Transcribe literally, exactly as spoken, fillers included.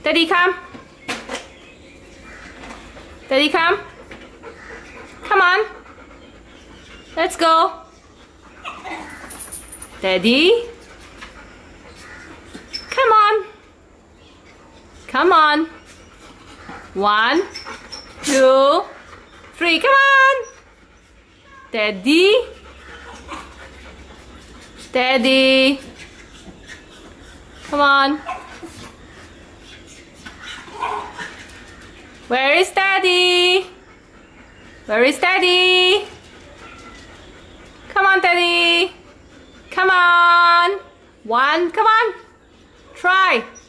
Teddy, come. Teddy, come. Come on. Let's go. Teddy. Come on. Come on. One, two, three. Come on. Teddy. Teddy. Come on. Where is Teddy? Where is Teddy? Come on, Teddy. Come on. One. Come on. Try.